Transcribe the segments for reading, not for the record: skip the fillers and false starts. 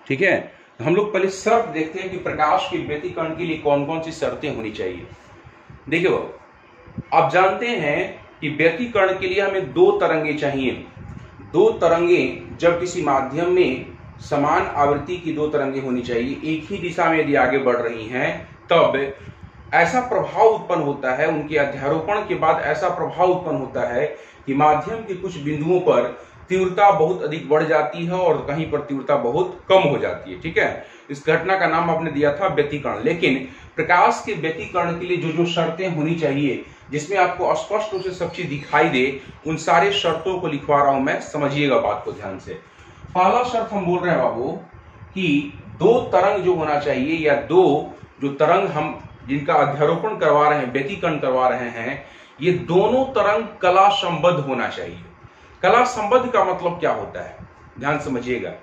ठीक है, हम लोग पहले शर्त देखते हैं कि प्रकाश के व्यतिकरण के लिए कौन कौन सी शर्तें होनी चाहिए। देखिए आप जानते हैं कि व्यतिकरण के लिए हमें दो तरंगे चाहिए। दो तरंगे जब किसी माध्यम में समान आवृत्ति की दो तरंगे होनी चाहिए, एक ही दिशा में यदि आगे बढ़ रही हैं, तब ऐसा प्रभाव उत्पन्न होता है, उनके अध्यारोपण के बाद ऐसा प्रभाव उत्पन्न होता है कि माध्यम के कुछ बिंदुओं पर तीव्रता बहुत अधिक बढ़ जाती है और कहीं पर तीव्रता बहुत कम हो जाती है। ठीक है, इस घटना का नाम आपने दिया था व्यतिकरण। लेकिन प्रकाश के व्यतिकरण के लिए जो जो शर्तें होनी चाहिए, जिसमें आपको स्पष्ट रूप से सब चीज दिखाई दे, उन सारे शर्तों को लिखवा रहा हूं मैं, समझिएगा बात को ध्यान से। पहला शर्त हम बोल रहे हैं बाबू कि दो तरंग जो होना चाहिए, या दो जो तरंग हम जिनका अध्यारोपण करवा रहे हैं, व्यतिकरण करवा रहे हैं, ये दोनों तरंग कला संबद्ध होना चाहिए। कला संबद्ध का मतलब क्या होता है, ध्यान समझिएगा।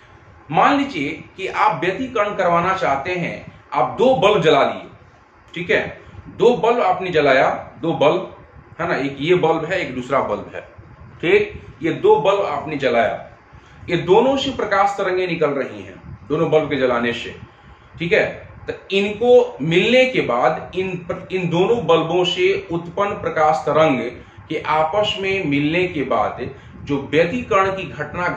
मान लीजिए कि आप व्यतिकरण करवाना चाहते हैं, आप दो बल्ब जला लिए, ठीक है, दो बल्ब आपने जलाया, दो बल्ब है ना, एक ये बल्ब है, एक दूसरा बल्ब है, ठीक, ये दो बल्ब आपने जलाया, ये दोनों से प्रकाश तरंगें निकल रही हैं, दोनों बल्ब के जलाने से, ठीक है। तो इनको मिलने के बाद इन दोनों बल्बों से उत्पन्न प्रकाश तरंग के आपस में मिलने के बाद जो व्यतिकरण की घटना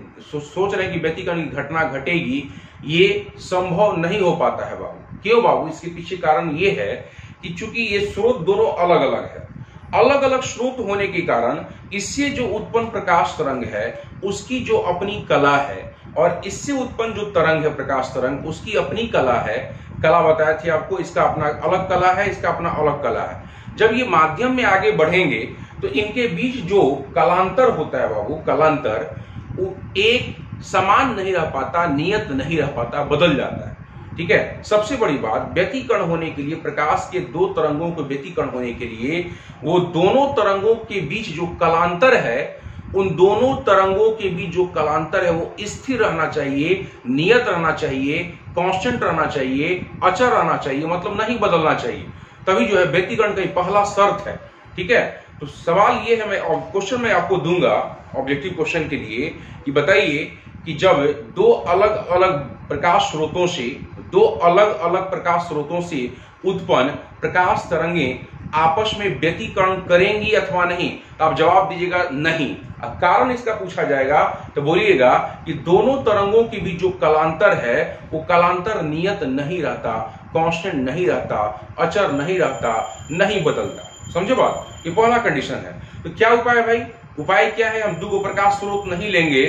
सोच रहे हैं कि व्यतिकरण की घटना घटेगी, ये संभव नहीं हो पाता है बाबू। क्यों बाबू? इसके पीछे कारण ये है कि चूंकि ये स्रोत दोनों अलग अलग है, अलग अलग स्रोत होने के कारण इससे जो उत्पन्न प्रकाश तरंग है उसकी जो अपनी कला है, और इससे उत्पन्न जो तरंग है प्रकाश तरंग, उसकी अपनी कला है। कला बताया थी आपको, इसका अपना अलग कला है, इसका अपना अलग कला है। जब ये माध्यम में आगे बढ़ेंगे तो इनके बीच जो कलांतर होता है बाबू, कलांतर, वो एक समान नहीं रह पाता, नियत नहीं रह पाता, बदल जाता है। ठीक है, सबसे बड़ी बात, व्यतिकरण होने के लिए, प्रकाश के दो तरंगों को व्यतिकरण होने के लिए, वो दोनों तरंगों के बीच जो कलांतर है, उन दोनों तरंगों के बीच जो कलांतर है वो स्थिर रहना चाहिए, नियत रहना चाहिए, कांस्टेंट रहना चाहिए, अचर रहना चाहिए, मतलब नहीं बदलना चाहिए। तभी जो है व्यतिकरण का पहला शर्त है। ठीक है, तो सवाल ये है, मैं क्वेश्चन में आपको दूंगा ऑब्जेक्टिव क्वेश्चन के लिए कि बताइए कि जब दो अलग अलग प्रकाश स्रोतों से, दो अलग अलग प्रकाश स्रोतों से उत्पन्न प्रकाश तरंगें आपस में व्यतिकरण करेंगी अथवा नहीं, तो आप जवाब दीजिएगा नहीं। अब कारण इसका पूछा जाएगा तो बोलिएगा कि दोनों तरंगों के बीच जो कलांतर है वो कलांतर नियत नहीं रहता, कांस्टेंट नहीं रहता, अचर नहीं रहता, नहीं बदलता। समझे बात? ये पहला कंडीशन है। तो क्या उपाय है भाई? उपाय क्या है? हम दो प्रकाश स्रोत नहीं लेंगे,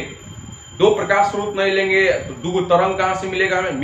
दो प्रकाश स्रोत नहीं लेंगे तो दो तरंग कहां से मिलेगा? हमें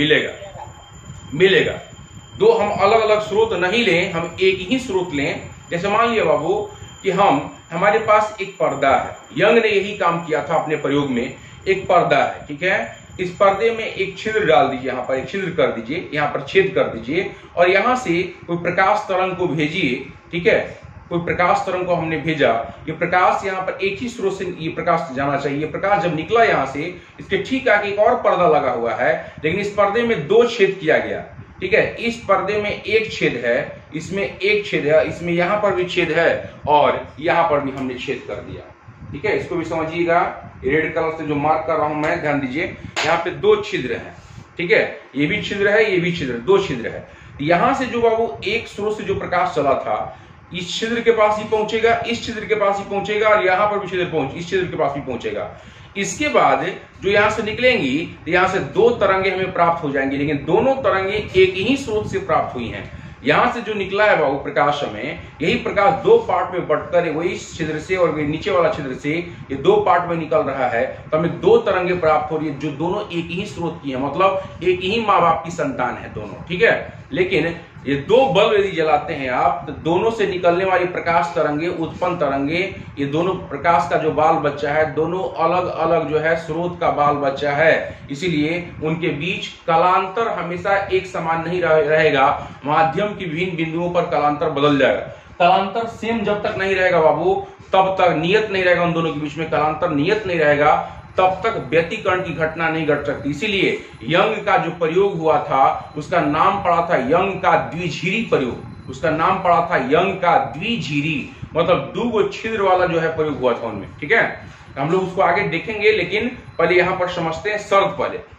मिलेगा। दो हम अलग अलग स्रोत नहीं लें, हम एक ही स्रोत लें। जैसे मान लिया बाबू कि हमारे पास एक पर्दा है, यंग ने यही काम किया था अपने प्रयोग में। एक पर्दा है, ठीक है, इस पर्दे में एक छिद्र डाल दीजिए, यहाँ पर एक छिद्र कर दीजिए, यहाँ पर छेद कर दीजिए, और यहाँ से कोई प्रकाश तरंग को भेजिए। ठीक है, कोई प्रकाश तरंग को हमने भेजा, ये प्रकाश यहाँ पर एक ही स्रोत से ये प्रकाश जाना चाहिए। प्रकाश जब निकला यहाँ से, इसके ठीक आगे एक और पर्दा लगा हुआ है, लेकिन इस पर्दे में दो छेद किया गया। ठीक है, इस पर्दे में एक छेद है, इसमें एक छेद है, इसमें यहां पर भी छेद है, और यहां पर भी हमने छेद कर दिया। ठीक है, इसको भी समझिएगा। रेड कलर से जो मार्क कर रहा हूं मैं, ध्यान दीजिए, यहाँ पे दो छिद्र हैं। ठीक है, ये भी छिद्र है, ये भी छिद्र, दो छिद्र है। यहां से जो बाबू एक स्रोत से जो प्रकाश चला था, इस छिद्र के पास ही पहुंचेगा, इस छिद्र के पास ही पहुंचेगा, और यहां पर भी छिद्र इस छिद्र के पास भी पहुंचेगा। इसके बाद जो यहां से निकलेंगी, तो यहां से दो तरंगे हमें प्राप्त हो जाएंगी, लेकिन दोनों तरंगे एक ही स्रोत से प्राप्त हुई हैं। यहां से जो निकला है बाबू प्रकाश हमें, यही प्रकाश दो पार्ट में बंटकर, वही छिद्र से और नीचे वाला छिद्र से, ये दो पार्ट में निकल रहा है, तो हमें दो तरंगे प्राप्त हो रही है जो दोनों एक ही स्रोत की है, मतलब एक ही माँ बाप की संतान है दोनों। ठीक है, लेकिन ये दो बल्ब यदि जलाते हैं आप, तो दोनों से निकलने वाली प्रकाश तरंगे, उत्पन्न तरंगे, ये दोनों प्रकाश का जो बाल बच्चा है, दोनों अलग अलग जो है स्रोत का बाल बच्चा है, इसीलिए उनके बीच कलांतर हमेशा एक समान नहीं रहेगा। माध्यम की विभिन्न बिंदुओं पर कलांतर बदल जाएगा। कलांतर सेम जब तक नहीं रहेगा बाबू, तब तक नियत नहीं रहेगा, उन दोनों के बीच में कलांतर नियत नहीं रहेगा, तब तक व्यतिकरण की घटना नहीं घट सकती। इसीलिए यंग का जो प्रयोग हुआ था, उसका नाम पड़ा था यंग का द्विझिरी प्रयोग। उसका नाम पड़ा था यंग का द्विझिरी, मतलब दो छिद्र वाला जो है प्रयोग हुआ था उनमें। ठीक है, हम लोग उसको आगे देखेंगे, लेकिन पहले यहां पर समझते हैं शर्त। पहले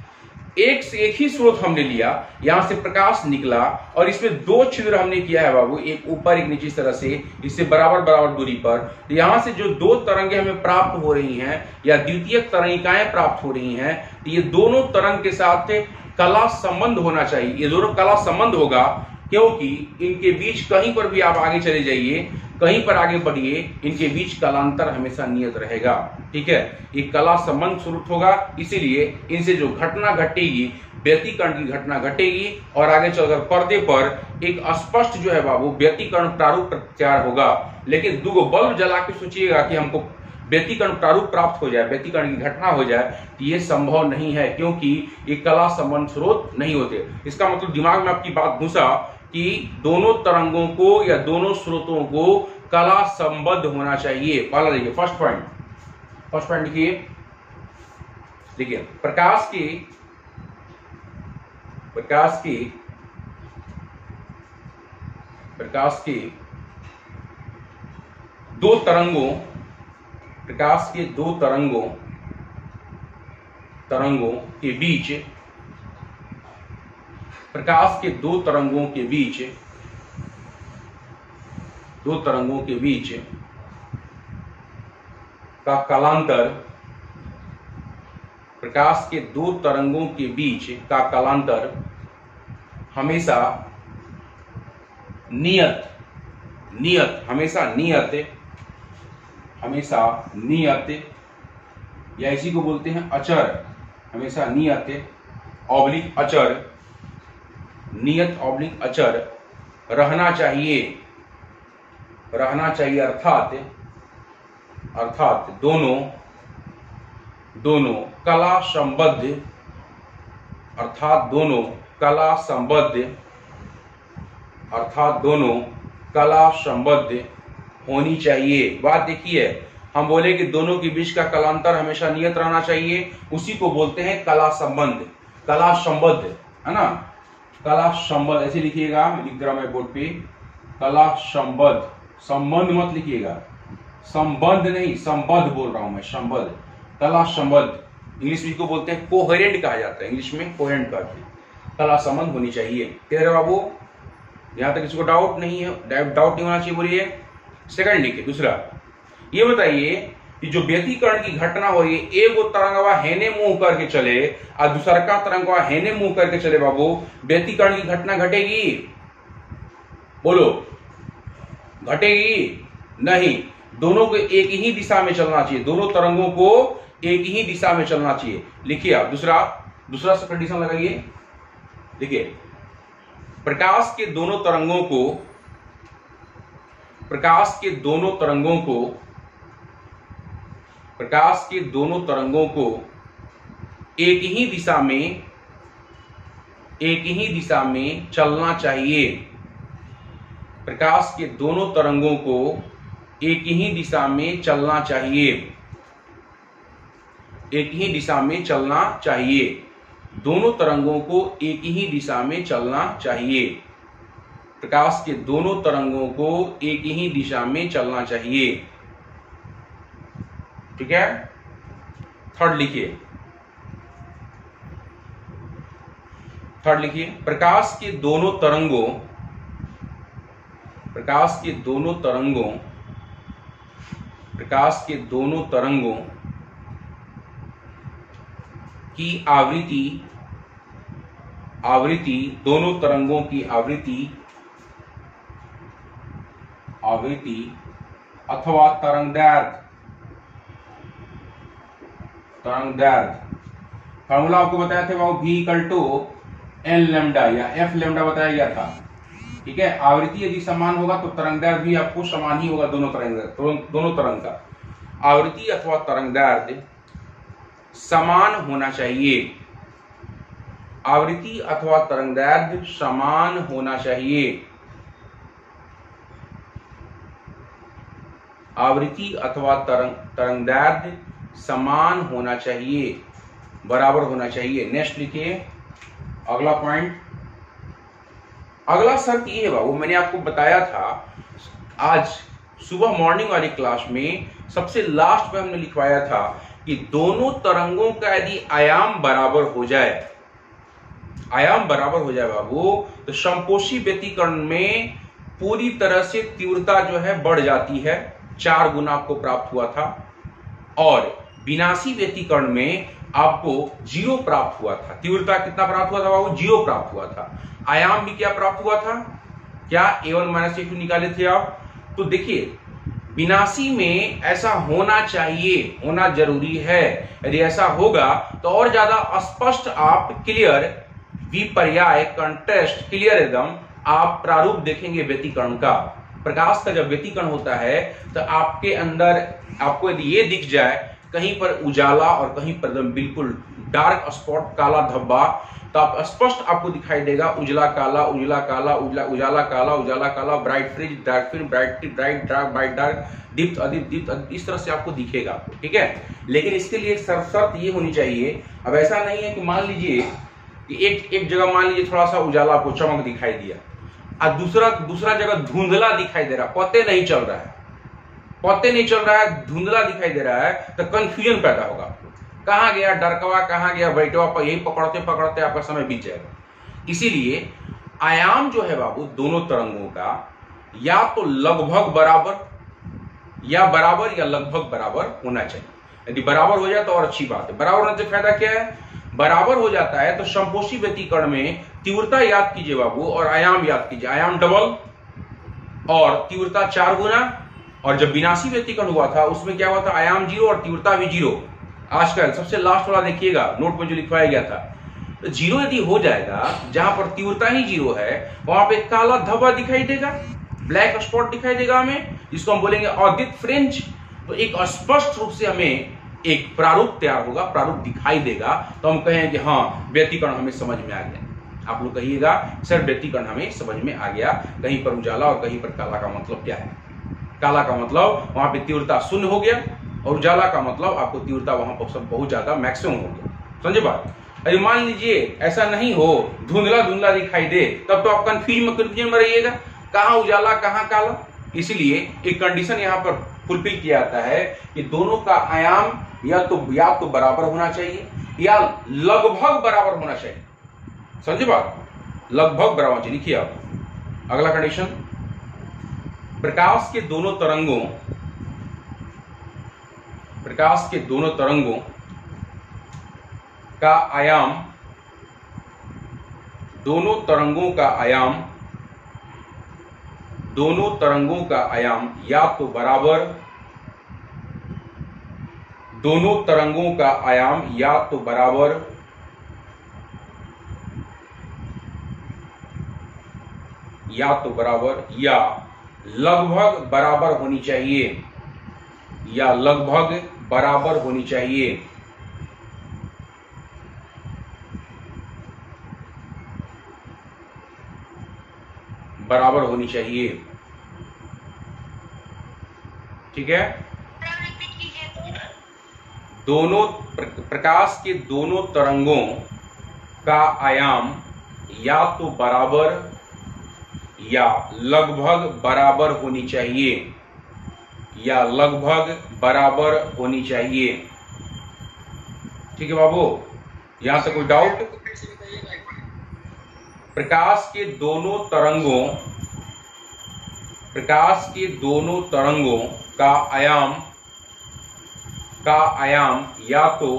एक ही स्रोत हमने लिया, यहां से प्रकाश निकला और इसमें दो छिद्र हमने किया है बाबू, एक ऊपर एक नीचे, इस तरह से इससे बराबर बराबर दूरी पर। तो यहां से जो दो तरंगें हमें प्राप्त हो रही हैं या द्वितीयक तरंगिकाएं प्राप्त हो रही हैं, तो ये दोनों तरंग के साथ कला संबंध होना चाहिए। ये दोनों कला संबंध होगा क्योंकि इनके बीच कहीं पर भी आप आगे चले जाइए, कहीं पर आगे बढ़िए, इनके बीच कलांतर हमेशा नियत रहेगा। ठीक है, ये कला संबंध स्वरूप होगा, इसीलिए इनसे जो घटना घटेगी, व्यतिकरण की घटना घटेगी और आगे चलकर पर्दे पर एक स्पष्ट जो है बाबू व्यतिकरण प्रारूप प्रत्यार होगा। लेकिन दो बल्ब जला के सोचिएगा कि हमको व्यतिकरण प्रारूप प्राप्त हो जाए, व्यतिकरण की घटना हो जाए, तो ये संभव नहीं है क्योंकि ये कला संबंध स्रोत नहीं होते। इसका मतलब दिमाग में आपकी बात घुसा कि दोनों तरंगों को या दोनों स्रोतों को कला संबद्ध होना चाहिए। पहला देखिए, फर्स्ट पॉइंट देखिए, प्रकाश के दो तरंगों के बीच, प्रकाश के दो तरंगों के बीच का कलांतर, प्रकाश के दो तरंगों के बीच का कलांतर हमेशा नियत या इसी को बोलते हैं अचर, हमेशा नियत अचर रहना चाहिए, अर्थात दोनों कला संबद्ध होनी चाहिए। बात देखिए, हम बोले कि दोनों के बीच का कलांतर हमेशा नियत रहना चाहिए, उसी को बोलते हैं कला संबंध, कला संबद्ध, है ना। कला संबद्ध ऐसे लिखिएगा, लिख दे रहा मैं बोर्ड पे, कला संबद्ध, संबंध मत लिखिएगा, संबंध नहीं, संबद्ध बोल रहा हूं मैं, संबद्ध, कला संबद्ध। इंग्लिश में को बोलते हैं कोहेरेंट कहा जाता है, इंग्लिश में कोहेरेंट कहते हैं। कला संबंध होनी चाहिए। क्लियर है बाबू, यहां तक किसी को डाउट नहीं होना चाहिए, बोलिए। सेकंड लिखिए, दूसरा ये बताइए कि जो व्यतिकरण की घटना हो रही है, एक वो तरंगवा हेने मुंह करके चले और दूसरा का तरंगवा हेने मुंह करके चले बाबू, व्यतिकरण की घटना घटेगी? बोलो, घटेगी? नहीं, दोनों को एक ही दिशा में चलना चाहिए, दोनों तरंगों को एक ही दिशा में चलना चाहिए। लिखिए आप दूसरा कंडीशन लगाइए। देखिए, प्रकाश के दोनों तरंगों को एक ही दिशा में चलना चाहिए। प्रकाश के दोनों तरंगों को एक ही दिशा में चलना चाहिए, दोनों तरंगों को एक ही दिशा में चलना चाहिए, प्रकाश के दोनों तरंगों को एक ही दिशा में चलना चाहिए। ठीक है, थर्ड लिखिए, प्रकाश के दोनों तरंगों की आवृत्ति, दोनों तरंगों की आवृत्ति अथवा तरंगदैर्घ्य, फॉर्मूला आपको बताया था वो V = N लैम्डा या F लैम्डा बताया गया था। ठीक है, आवृत्ति यदि समान होगा तो तरंगदैर्घ्य भी आपको समान ही होगा, दोनों तरंग का आवृत्ति अथवा तरंगदैर्घ्य समान होना चाहिए, आवृत्ति अथवा तरंगदैर्घ्य समान होना चाहिए, आवृत्ति अथवा तरंगदैर्घ्य समान होना चाहिए, बराबर होना चाहिए। नेक्स्ट लिखिए, अगला पॉइंट, अगला शर्त ये है बाबू, मैंने आपको बताया था आज सुबह मॉर्निंग वाली क्लास में, सबसे लास्ट में हमने लिखवाया था कि दोनों तरंगों का यदि आयाम बराबर हो जाए, आयाम बराबर हो जाए बाबू, तो समपोषी व्यतिकरण में पूरी तरह से तीव्रता जो है बढ़ जाती है, 4 गुना आपको प्राप्त हुआ था, और विनाशी व्यतिकरण में आपको 0 प्राप्त हुआ था। तीव्रता कितना प्राप्त हुआ था बाबू? 0 प्राप्त हुआ था। आयाम भी क्या प्राप्त हुआ था? क्या A1 - A2 निकाले थे आप? तो देखिए, विनाशी में ऐसा होना चाहिए, होना जरूरी है। यदि ऐसा होगा तो और ज्यादा स्पष्ट आप क्लियर, विपर्याय, कंट्रास्ट क्लियर एकदम आप प्रारूप देखेंगे व्यतिकरण का। प्रकाश का जब व्यतिकरण होता है तो आपके अंदर आपको यदि ये दिख जाए कहीं पर उजाला और कहीं पर एकदम बिल्कुल डार्क स्पॉट, काला धब्बा, तो आप स्पष्ट आपको दिखाई देगा उजला काला, उजला काला, उजाला काला, उजाला काला, bright fringe, dark fringe, bright dark, bright dark, दीप्त अदीप्त, दीप्त अदीप्त, इस तरह से आपको दिखेगा। ठीक है, लेकिन इसके लिए शर्त ये होनी चाहिए। अब ऐसा नहीं है कि मान लीजिए कि एक जगह मान लीजिए थोड़ा सा उजाला आपको चमक दिखाई दिया और दूसरा जगह धुंधला दिखाई दे रहा, पते नहीं चल रहा है, पते नहीं चल रहा है, धुंधला दिखाई दे रहा है, तो कंफ्यूजन पैदा होगा। कहां गया डरकवा, कहां गया बैठवा, पर यही पकड़ते पकड़ते आपका समय बीत जाएगा। इसीलिए आयाम जो है बाबू दोनों तरंगों का या तो लगभग बराबर या लगभग बराबर होना चाहिए। यदि बराबर हो जाए तो और अच्छी बात है। बराबर होने से फायदा क्या है? बराबर हो जाता है तो समपोषी व्यतिकरण में तीव्रता याद कीजिए बाबू और आयाम याद कीजिए। आयाम डबल और तीव्रता 4 गुना। और जब विनाशी व्यतिकरण हुआ था उसमें क्या हुआ था? आयाम 0 और तीव्रता भी 0। आजकल सबसे लास्ट वाला देखिएगा, नोट में जो लिखवाया गया था, तो 0 यदि हो जाएगा, जहां पर तीव्रता ही 0 है, वहां पे काला धब्बा दिखाई देगा, ब्लैक स्पॉट दिखाई देगा हमें, जिसको हम बोलेंगे अदित फ्रिंज। तो एक स्पष्ट रूप से हमें एक प्रारूप तैयार होगा, प्रारूप दिखाई देगा, तो हम कहें कि हाँ व्यतिकरण हमें समझ में आ गया। आप लोग कहिएगा सर व्यतिकरण हमें समझ में आ गया, कहीं पर उजाला और कहीं पर काला का मतलब क्या है? काला का मतलब वहां पे तीव्रता 0 हो गया, और उजाला का मतलब आपको तीव्रता वहां पर सब बहुत ज्यादा मैक्सिमम हो गया। समझे बात? अरे मान लीजिए ऐसा नहीं हो, धुंधला धुंधला दिखाई दे, तब तो आप कंफ्यूजन में रहिएगा, कहां उजाला कहां काला। इसलिए एक कंडीशन यहाँ पर फुलफिल किया जाता है कि दोनों का आयाम या तो बराबर होना चाहिए या लगभग बराबर होना चाहिए। समझे बात? लगभग बराबर चाहिए। लिखिए आप अगला कंडीशन, प्रकाश के दोनों तरंगों का आयाम, दोनों तरंगों का आयाम या तो बराबर, दोनों तरंगों का आयाम या तो बराबर या लगभग बराबर होनी चाहिए, या लगभग बराबर होनी चाहिए। बराबर होनी चाहिए। ठीक है, दोनों प्रकाश के दोनों तरंगों का आयाम या तो बराबर या लगभग बराबर होनी चाहिए, या लगभग बराबर होनी चाहिए। ठीक है बाबू, यहां से कोई डाउट? प्रकाश के दोनों तरंगों का आयाम या तो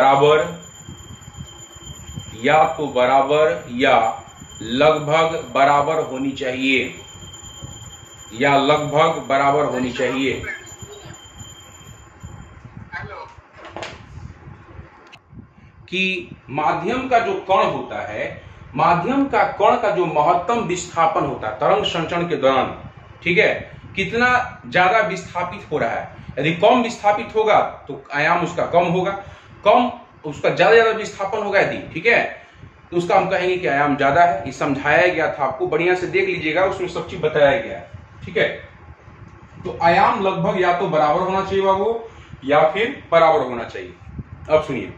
बराबर या लगभग बराबर होनी चाहिए, या लगभग बराबर होनी चाहिए। कि माध्यम का जो कण होता है, माध्यम का कण का जो महत्तम विस्थापन होता है तरंग संचरण के दौरान, ठीक है, कितना ज्यादा विस्थापित हो रहा है। यदि कम विस्थापित होगा तो आयाम उसका कम होगा, कम उसका ज्यादा विस्थापन होगा यदि, ठीक है, तो उसका हम कहेंगे कि आयाम ज्यादा है। ये समझाया गया था आपको, बढ़िया से देख लीजिएगा, उसमें सब चीज बताया गया है। ठीक है, तो आयाम लगभग या तो बराबर होना चाहिए बाबू या फिर बराबर होना चाहिए। अब सुनिए,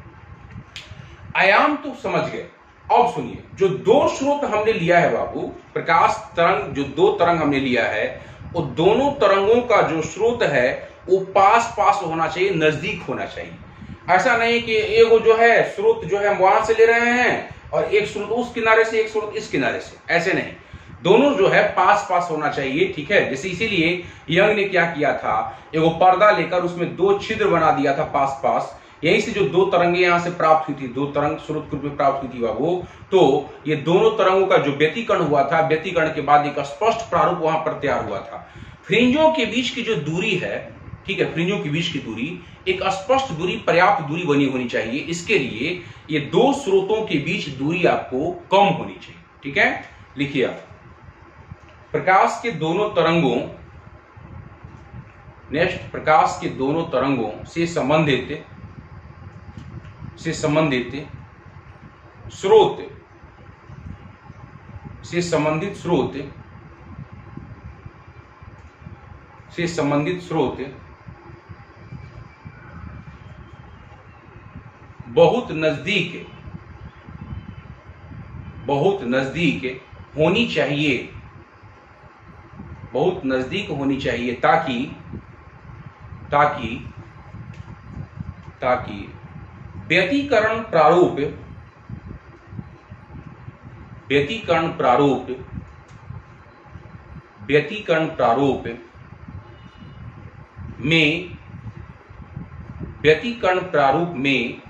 आयाम तो समझ गए। अब सुनिए, जो 2 स्रोत हमने लिया है बाबू, प्रकाश तरंग, जो 2 तरंग हमने लिया है, वो दोनों तरंगों का जो स्रोत है वो पास पास होना चाहिए, नजदीक होना चाहिए। ऐसा नहीं कि एगो जो है स्रोत जो है हम वहां से ले रहे हैं और एक स्रोत उस किनारे से, एक स्रोत इस किनारे से, ऐसे नहीं, दोनों जो है पास पास होना चाहिए, ठीक है। जैसे इसीलिए यंग ने क्या किया था, एगो पर्दा लेकर उसमें दो छिद्र बना दिया था पास पास, यहीं से जो दो तरंगे यहां से प्राप्त हुई थी, दो तरंग स्रोत रूप में प्राप्त हुई थी वो, तो ये दोनों तरंगों का जो व्यतिकरण हुआ था, व्यतिकरण के बाद एक स्पष्ट प्रारूप वहां पर तैयार हुआ था। फ्रिंजों के बीच की जो दूरी है, ठीक है, फ्रिंजों के बीच की दूरी एक स्पष्ट दूरी, पर्याप्त दूरी बनी होनी चाहिए। इसके लिए ये दो स्रोतों के बीच दूरी आपको कम होनी चाहिए, ठीक है। लिखिए आप, प्रकाश के दोनों तरंगों, नेक्स्ट, प्रकाश के दोनों तरंगों से संबंधित स्रोत से संबंधित स्रोत बहुत नजदीक होनी चाहिए, ताकि व्यतिकरण प्रारूप में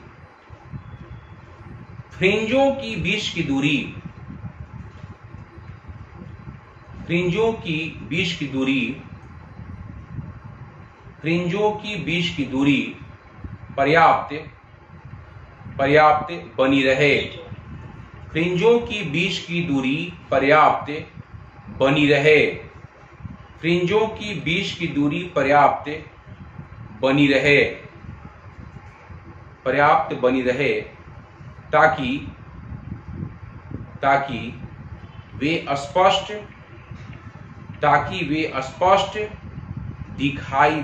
फ्रिंजों की बीच की दूरी पर्याप्त बनी रहे, फ्रिंजों की बीच की दूरी पर्याप्त बनी रहे, फ्रिंजों की बीच की दूरी पर्याप्त बनी रहे, ताकि वे स्पष्ट दिखाई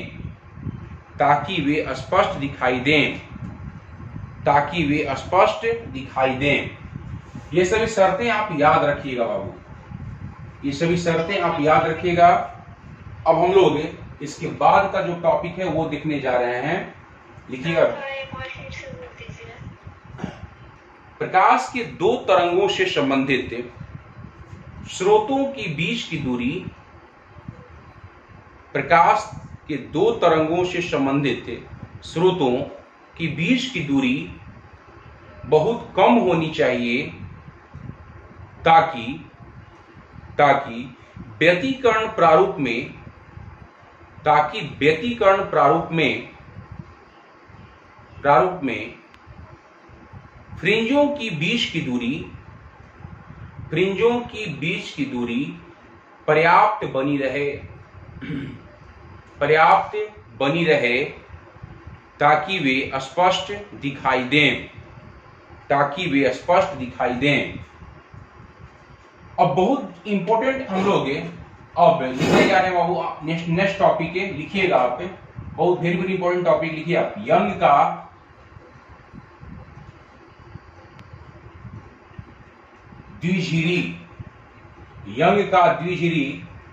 दें, ये सभी शर्तें आप याद रखिएगा बाबू, ये सभी शर्तें आप याद रखिएगा। अब हम लोग इसके बाद का जो टॉपिक है वो देखने जा रहे हैं, लिखिएगा। प्रकाश के दो तरंगों से संबंधित स्रोतों की बीच की दूरी, प्रकाश के दो तरंगों से संबंधित स्रोतों की बीच की दूरी बहुत कम होनी चाहिए, ताकि व्यतिकरण प्रारूप में फ्रिंजों की बीच की दूरी पर्याप्त बनी रहे, ताकि वे स्पष्ट दिखाई दें। अब बहुत इंपॉर्टेंट हम लोग अब लिखने जा रहे हैं बाबू, नेक्स्ट टॉपिक है, लिखिएगा आप, बहुत वेरी वेरी इंपॉर्टेंट टॉपिक लिखिए आप, यंग का द्विजिरी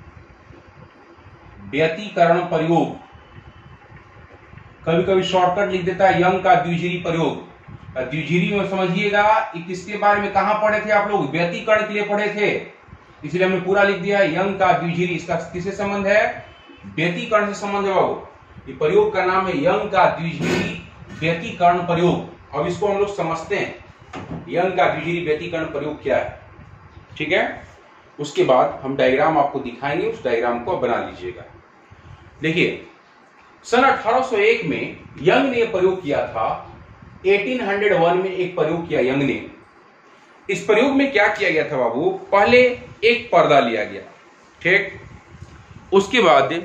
व्यतिकरण प्रयोग, कभी कभी शॉर्टकट लिख देता है यंग का द्विजिरी प्रयोग। द्विजिरी में समझिएगा किसके बारे में, कहां पढ़े थे आप लोग, व्यतिकरण के लिए पढ़े थे, इसलिए हमने पूरा लिख दिया यंग का द्विजिरी। इसका किससे संबंध है, व्यतिकरण से संबंध है बाबू। ये प्रयोग का नाम है यंग का द्विजिरी व्यतिकरण प्रयोग। अब इसको हम लोग समझते हैं, यंग का द्विजिरी व्यतिकरण प्रयोग क्या है, ठीक है। उसके बाद हम डायग्राम आपको दिखाएंगे, उस डायग्राम को बना लीजिएगा। देखिए, सन 1801 में यंग ने प्रयोग किया था, 1801 में एक प्रयोग किया यंग ने। इस प्रयोग में क्या किया गया था बाबू, पहले एक पर्दा लिया गया, ठीक, उसके बाद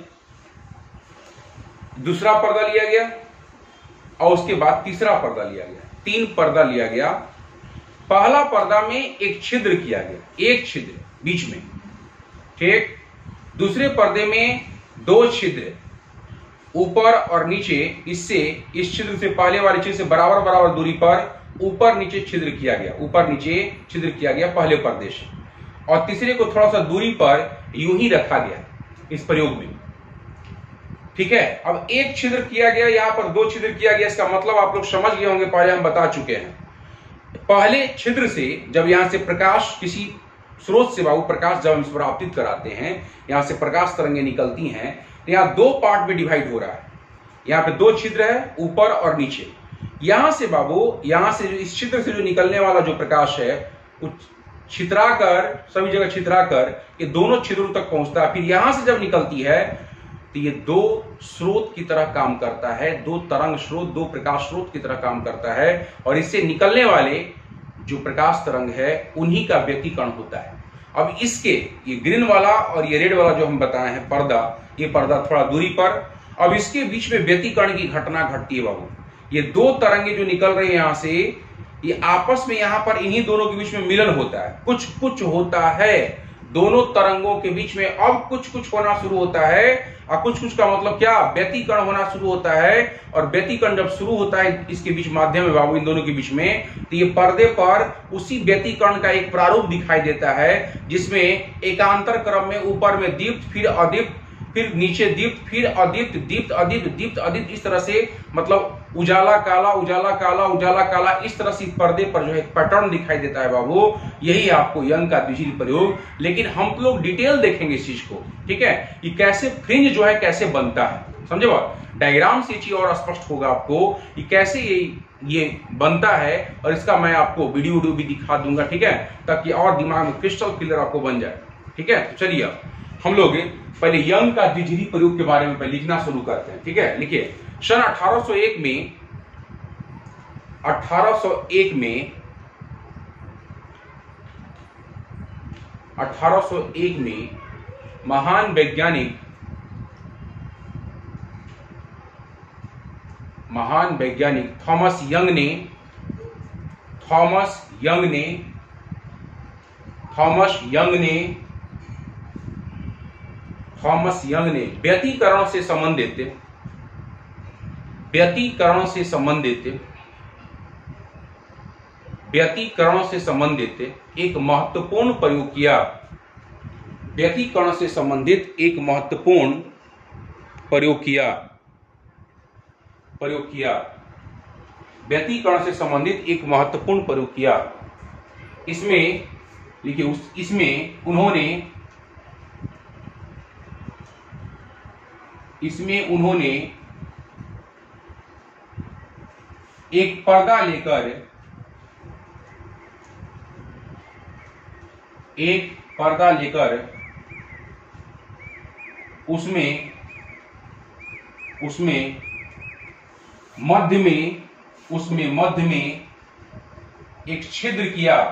दूसरा पर्दा लिया गया और उसके बाद तीसरा पर्दा लिया गया, 3 पर्दा लिया गया। पहला पर्दा में एक छिद्र किया गया, एक छिद्र बीच में, ठीक। दूसरे पर्दे में 2 छिद्र ऊपर और नीचे, इससे इस छिद्र से पहले वाले छिद्र से बराबर बराबर दूरी पर ऊपर नीचे छिद्र किया गया, ऊपर नीचे छिद्र किया गया पहले पर्दे से, और तीसरे को थोड़ा सा दूरी पर यूं ही रखा गया इस प्रयोग में, ठीक है। अब एक छिद्र किया गया, यहां पर 2 छिद्र किया गया, इसका मतलब आप लोग समझ गए होंगे, पहले हम बता चुके हैं। पहले छिद्र से जब यहां से प्रकाश किसी स्रोत से बाबू प्रकाश जब हम इस पर आपतित कराते हैं, यहां से प्रकाश तरंगें निकलती हैं, तो यहां दो पार्ट में डिवाइड हो रहा है। यहां पे दो छिद्र है, ऊपर और नीचे। यहां से बाबू, यहां से जो इस छिद्र से जो निकलने वाला जो प्रकाश है वो छितराकर, सभी जगह छितराकर ये दोनों छिद्रों तक पहुंचता है। फिर यहां से जब निकलती है तो ये दो स्रोत की तरह काम करता है, दो तरंग स्रोत, दो प्रकाश स्रोत की तरह काम करता है, और इससे निकलने वाले जो प्रकाश तरंग है उन्हीं का व्यतिकरण होता है। अब इसके ये ग्रीन वाला और ये रेड वाला जो हम बताए हैं पर्दा, ये पर्दा थोड़ा दूरी पर, अब इसके बीच में व्यतिकरण की घटना घटती है बाबू। ये दो तरंगे जो निकल रही है यहां से, ये आपस में यहां पर इन्हीं दोनों के बीच में मिलन होता है, कुछ कुछ होता है दोनों तरंगों के बीच में। अब कुछ कुछ होना शुरू होता है, और कुछ कुछ का मतलब क्या, व्यतिकरण होना शुरू होता है। और व्यतिकरण जब शुरू होता है इसके बीच माध्यम में बाबू, इन दोनों के बीच में, तो ये पर्दे पर उसी व्यतिकरण का एक प्रारूप दिखाई देता है, जिसमें एकांतर क्रम में ऊपर में दीप्त, फिर अदीप्त, फिर नीचे दीप्त, फिर अदीप्त, दीप्त अदीप्त, दीप्त अदीप्त, इस तरह से मतलब उजाला काला, उजाला काला, उजाला काला, इस तरह से पर्दे पर जो है पैटर्न दिखाई देता है बाबू। यही आपको यंग का द्वितीय प्रयोग। लेकिन हम लोग डिटेल देखेंगे इस चीज को, ठीक है, कि कैसे फ्रिंज जो है कैसे बनता है, समझे बात। डायग्राम से चीज और स्पष्ट होगा आपको कि कैसे ये बनता है, और इसका मैं आपको वीडियो भी दिखा दूंगा, ठीक है, ताकि और दिमाग में क्रिस्टल क्लियर आपको बन जाए, ठीक है। तो चलिए हम लोग पहले यंग का द्वितीय प्रयोग के बारे में पहले लिखना शुरू करते हैं, ठीक है। लिखिए, सन 1801 में महान वैज्ञानिक थॉमस यंग ने व्यतिकरण से संबंधित एक महत्वपूर्ण प्रयोग किया। व्यतिकरण से संबंधित एक महत्वपूर्ण प्रयोग किया। व्यतिकरण से संबंधित एक महत्वपूर्ण प्रयोग किया। इसमें लिखिए, इसमें उन्होंने एक पर्दा लेकर उसमें मध्य में एक छिद्र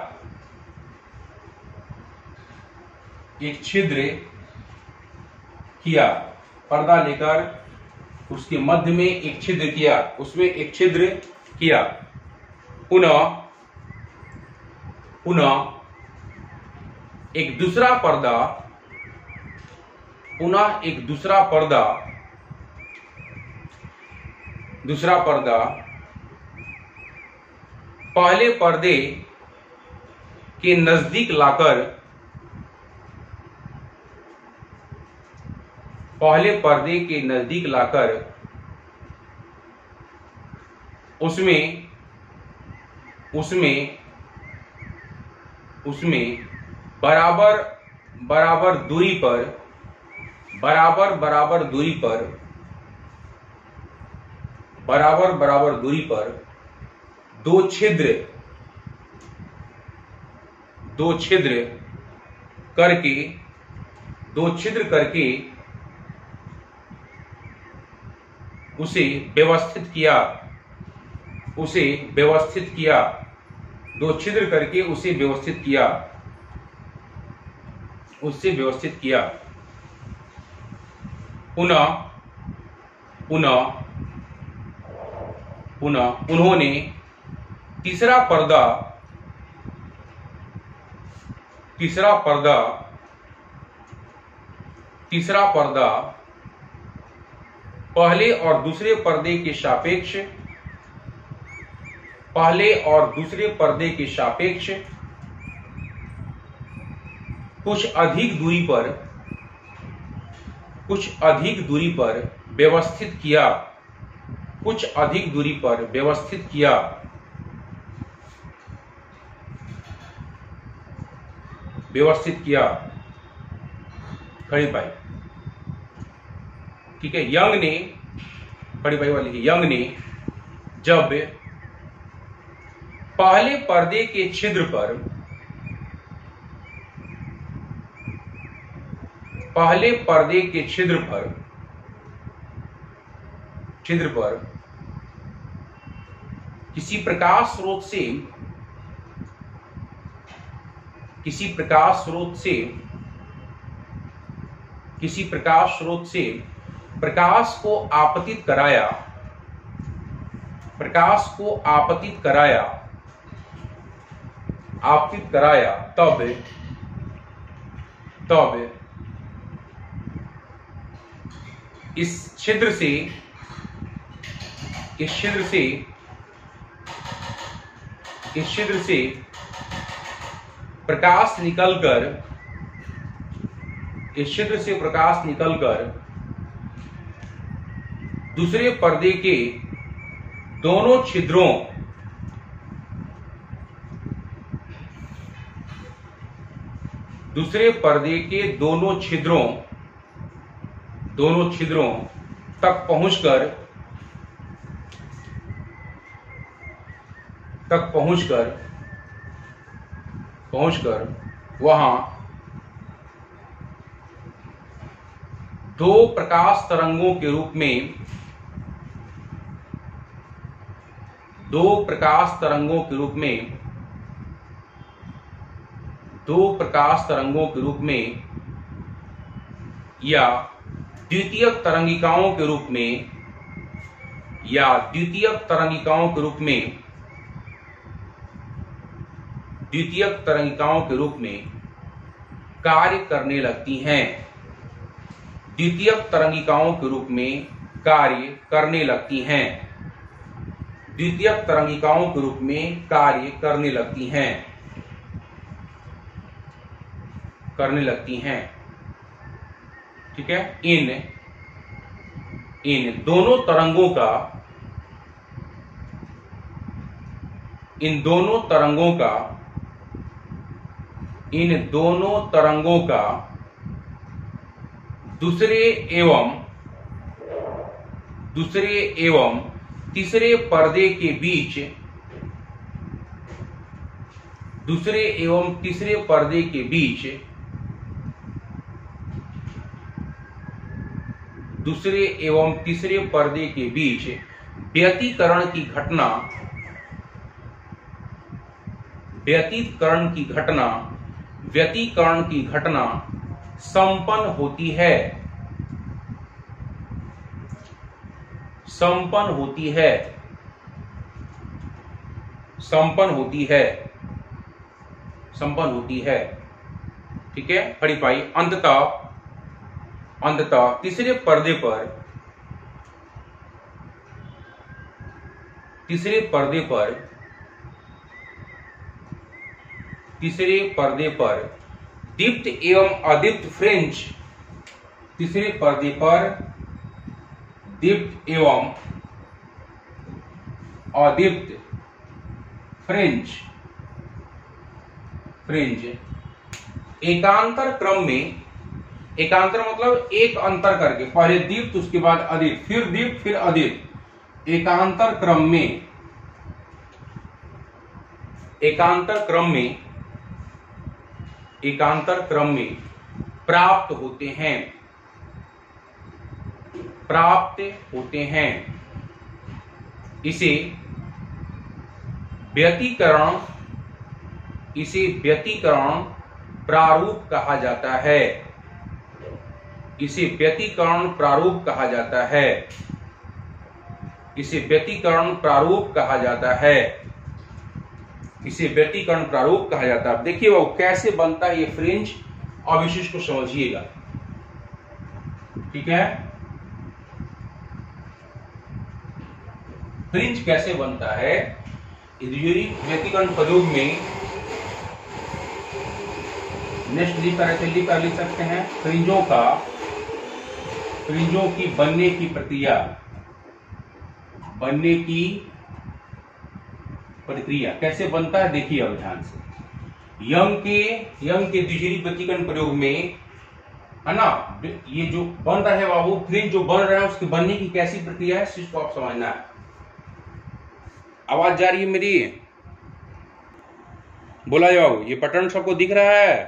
किया। पर्दा लेकर उसके मध्य में एक छिद्र किया, उसमें एक छिद्र किया। पुनः एक दूसरा पर्दा पहले पर्दे के नजदीक लाकर उसमें बराबर दूरी पर दो छिद्र करके उसे व्यवस्थित किया। दो छिद्र करके उसे व्यवस्थित किया। पुनः उन्होंने तीसरा पर्दा पहले और दूसरे पर्दे के सापेक्ष कुछ अधिक दूरी पर व्यवस्थित किया। व्यवस्थित किया। खड़ी पाई, ठीक है। यंग ने, खड़ी पाई वाली यंग ने जब पहले पर्दे के छिद्र पर किसी प्रकाश स्रोत से प्रकाश को आपतित कराया, तब इस छिद्र से प्रकाश निकलकर दूसरे पर्दे के दोनों छिद्रों तक पहुंचकर वहां दो प्रकाश तरंगों के रूप में या द्वितीयक तरंगिकाओं के रूप में कार्य करने लगती हैं। ठीक है। इन दोनों तरंगों का दूसरे एवं तीसरे पर्दे के बीच व्यतिकरण की घटना संपन्न होती है। ठीक है। खड़ी पाई। अंततः तीसरे पर्दे पर दीप्त एवं अदीप्त फ्रिंज एकांतर मतलब एक अंतर करके, पहले दीप्त उसके बाद अदीप्त, फिर दीप्त फिर अदीप्त, एकांतर क्रम में प्राप्त होते हैं। इसे व्यतिकरण प्रारूप कहा जाता है। इसे व्यतिकरण प्रारूप कहा जाता है। देखिए वो कैसे बनता है ये फ्रिंज, अब इस चीज को समझिएगा। ठीक है। फ्रिंज कैसे बनता है, व्यतिकरण प्रयोग में नेक्स्ट लिख सकते हैं। फ्रिंजों की बनने की प्रक्रिया कैसे बनता है, देखिए अब ध्यान से। यंग के द्विजीवी व्यतिकरण प्रयोग में, है ना, ये जो बन रहा है बाबू, फ्रिंज जो बन रहा है उसके बनने की कैसी प्रक्रिया है, इसको आप समझना है। आवाज जा रही है मेरी? बोला जाओ, ये पैटर्न सबको दिख रहा है?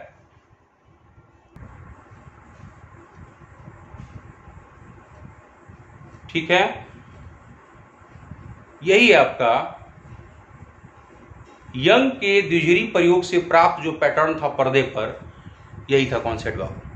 ठीक है, यही है आपका यंग के द्विजीवी प्रयोग से प्राप्त जो पैटर्न था पर्दे पर, यही था कॉन्सेप्ट बाबू।